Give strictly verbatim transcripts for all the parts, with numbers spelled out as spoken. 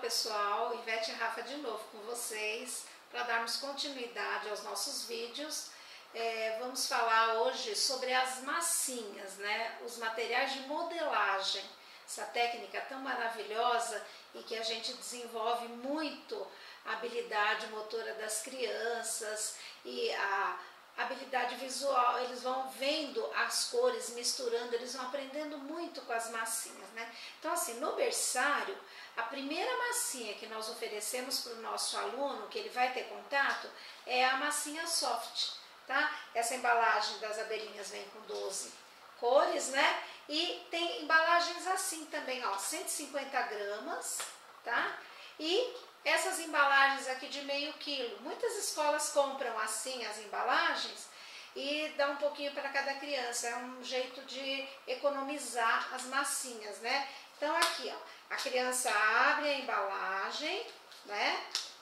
pessoal, Ivete e Rafa de novo com vocês para darmos continuidade aos nossos vídeos. É, vamos falar hoje sobre as massinhas, né? Os materiais de modelagem, essa técnica tão maravilhosa e que a gente desenvolve muito a habilidade motora das crianças e a habilidade visual. Eles vão vendo as cores, misturando, eles vão aprendendo muito com as massinhas, né? Então, assim, no berçário, a primeira massinha que nós oferecemos para o nosso aluno, que ele vai ter contato, é a massinha soft, tá? Essa embalagem das abelhinhas vem com doze cores, né? E tem embalagens assim também, ó, cento e cinquenta gramas, tá? E essas embalagens aqui de meio quilo, muitas escolas compram assim as embalagens e dá um pouquinho para cada criança, é um jeito de economizar as massinhas, né? Então aqui, ó, a criança abre a embalagem, né?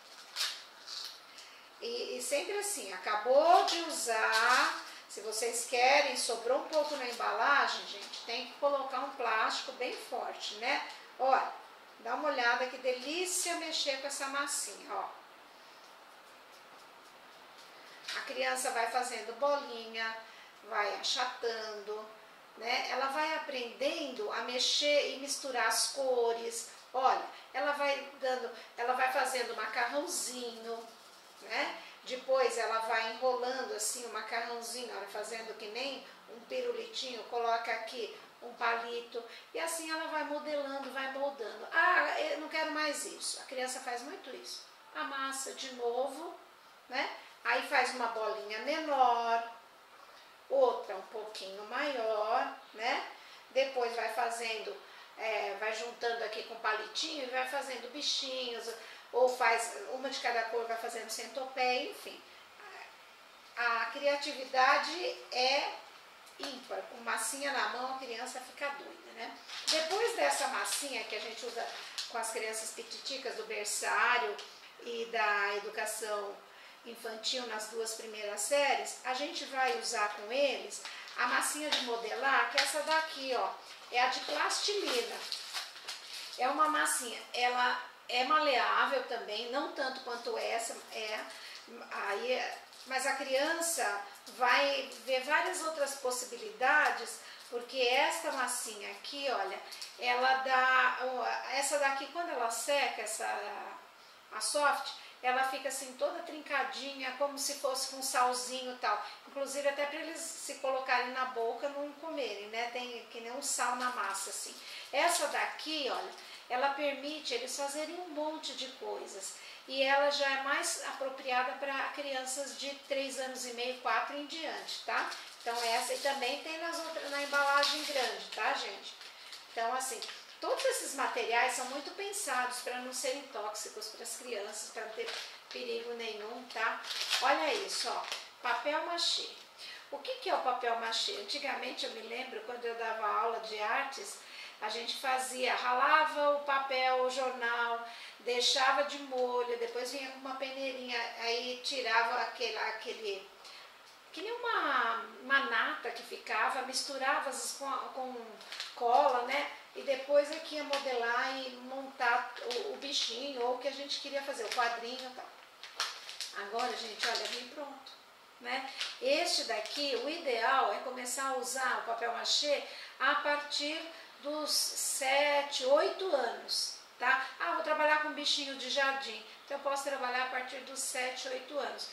E, e sempre assim, acabou de usar, se vocês querem, sobrou um pouco na embalagem, gente, tem que colocar um plástico bem forte, né? Olha, dá uma olhada que delícia mexer com essa massinha, ó. A criança vai fazendo bolinha, vai achatando, né? Ela vai aprendendo a mexer e misturar as cores. Olha, ela vai dando, ela vai fazendo macarrãozinho, né? Depois ela vai enrolando assim o macarrãozinho, olha, fazendo que nem um pirulitinho, coloca aqui um palito, e assim ela vai modelando, vai moldando. Ah, eu não quero mais isso. A criança faz muito isso. Amassa de novo, né? Aí faz uma bolinha menor, outra um pouquinho maior, né? Depois vai fazendo, é, vai juntando aqui com palitinho e vai fazendo bichinhos, ou faz uma de cada cor, vai fazendo centopeia, enfim. A criatividade é ímpar, com massinha na mão a criança fica doida, né? Depois dessa massinha que a gente usa com as crianças pititicas do berçário e da educação infantil nas duas primeiras séries, a gente vai usar com eles a massinha de modelar, que é essa daqui, ó, é a de plastilina. É uma massinha, ela é maleável também, não tanto quanto essa, é, aí, mas a criança vai ver várias outras possibilidades, porque esta massinha aqui, olha, ela dá, essa daqui quando ela seca, essa, a soft, ela fica assim toda trincadinha, como se fosse com salzinho e tal, inclusive até para eles se colocarem na boca não comerem, né, tem que nem um sal na massa assim. Essa daqui, olha, ela permite eles fazerem um monte de coisas e ela já é mais apropriada para crianças de três anos e meio, quatro em diante, tá? Então essa e também tem nas outras, na embalagem grande, tá, gente? Então assim, todos esses materiais são muito pensados para não serem tóxicos para as crianças, para não ter perigo nenhum, tá? Olha isso, ó, papel machê. O que que é o papel machê? Antigamente eu me lembro, quando eu dava aula de artes, a gente fazia, ralava o papel, o jornal, deixava de molho, depois vinha com uma peneirinha, aí tirava aquele, aquele que nem uma, uma nata que ficava, misturava com, com cola, né? E depois aqui ia modelar e montar o, o bichinho, ou o que a gente queria fazer, o quadrinho e tal. Agora, gente, olha, vem pronto, né? Este daqui, o ideal é começar a usar o papel machê a partir dos sete, oito anos, tá? Ah, vou trabalhar com bichinho de jardim, então eu posso trabalhar a partir dos sete, oito anos.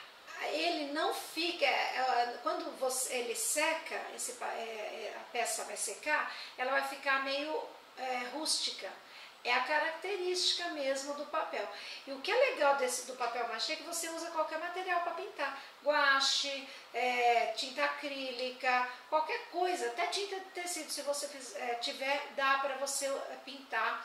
Ele não fica, quando você, ele seca, esse, a peça vai secar, ela vai ficar meio é, rústica. É a característica mesmo do papel. E o que é legal desse, do papel machê é que você usa qualquer material para pintar. Guache, é, tinta acrílica, qualquer coisa, até tinta de tecido, se você fizer, é, tiver, dá para você pintar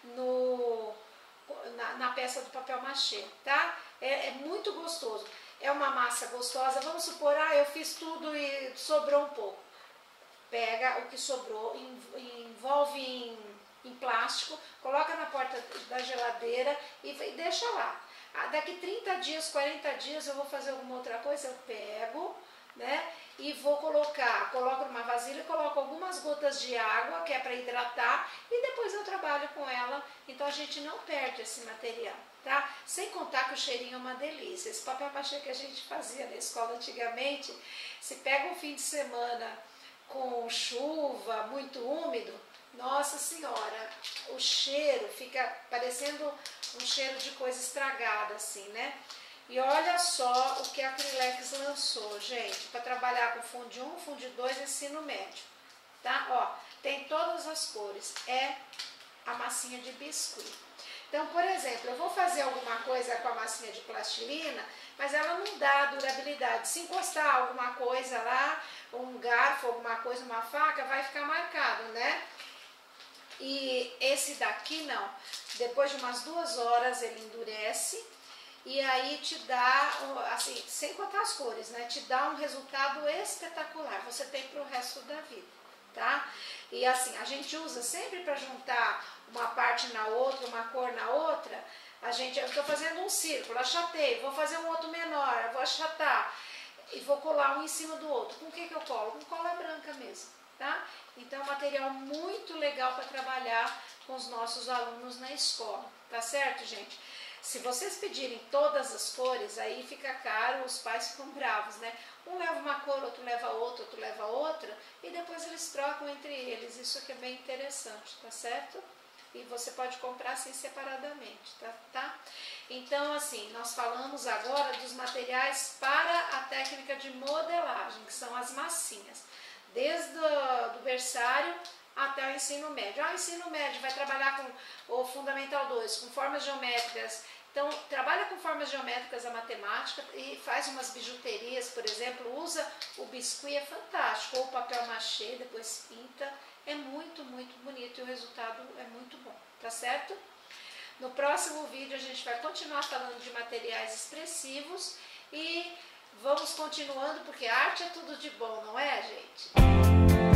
no, na, na peça do papel machê, tá? É, é muito gostoso. É uma massa gostosa. Vamos supor, ah, eu fiz tudo e sobrou um pouco. Pega o que sobrou, envolve em em plástico, coloca na porta da geladeira e deixa lá. Daqui trinta dias, quarenta dias eu vou fazer alguma outra coisa, eu pego, né? E vou colocar, coloco numa vasilha, coloco algumas gotas de água, que é para hidratar, e depois eu trabalho com ela, então a gente não perde esse material, tá? Sem contar que o cheirinho é uma delícia. Esse papel machê que a gente fazia na escola antigamente, se pega um fim de semana com chuva, muito úmido, nossa senhora, o cheiro fica parecendo um cheiro de coisa estragada, assim, né? E olha só o que a Acrylex lançou, gente, para trabalhar com Fundi um, Fundi dois e ensino médio, tá? Ó, tem todas as cores, é a massinha de biscuit. Então, por exemplo, eu vou fazer alguma coisa com a massinha de plastilina, mas ela não dá durabilidade. Se encostar alguma coisa lá, um garfo, alguma coisa, uma faca, vai ficar marcado, né? E esse daqui não. Depois de umas duas horas ele endurece. E aí te dá, assim, sem contar as cores, né? Te dá um resultado espetacular. Você tem para o resto da vida, tá? E assim, a gente usa sempre para juntar uma parte na outra, uma cor na outra. A gente, eu estou fazendo um círculo, achatei, vou fazer um outro menor, eu vou achatar e vou colar um em cima do outro. Com o que que eu colo? Com cola branca mesmo, tá? Então é um material muito legal para trabalhar com os nossos alunos na escola, tá certo, gente? Se vocês pedirem todas as cores, aí fica caro, os pais ficam bravos, né? Um leva uma cor, outro leva outra, outro leva outra, e depois eles trocam entre eles. Isso aqui é bem interessante, tá certo? E você pode comprar assim separadamente, tá? tá? Então, assim, nós falamos agora dos materiais para a técnica de modelagem, que são as massinhas. Desde o do berçário até o ensino médio. Ah, o ensino médio vai trabalhar com o Fundamental dois, com formas geométricas. Então, trabalha com formas geométricas a matemática e faz umas bijuterias, por exemplo, usa o biscuit, é fantástico, ou o papel machê, depois pinta, é muito, muito bonito e o resultado é muito bom, tá certo? No próximo vídeo a gente vai continuar falando de materiais expressivos e vamos continuando, porque arte é tudo de bom, não é, gente?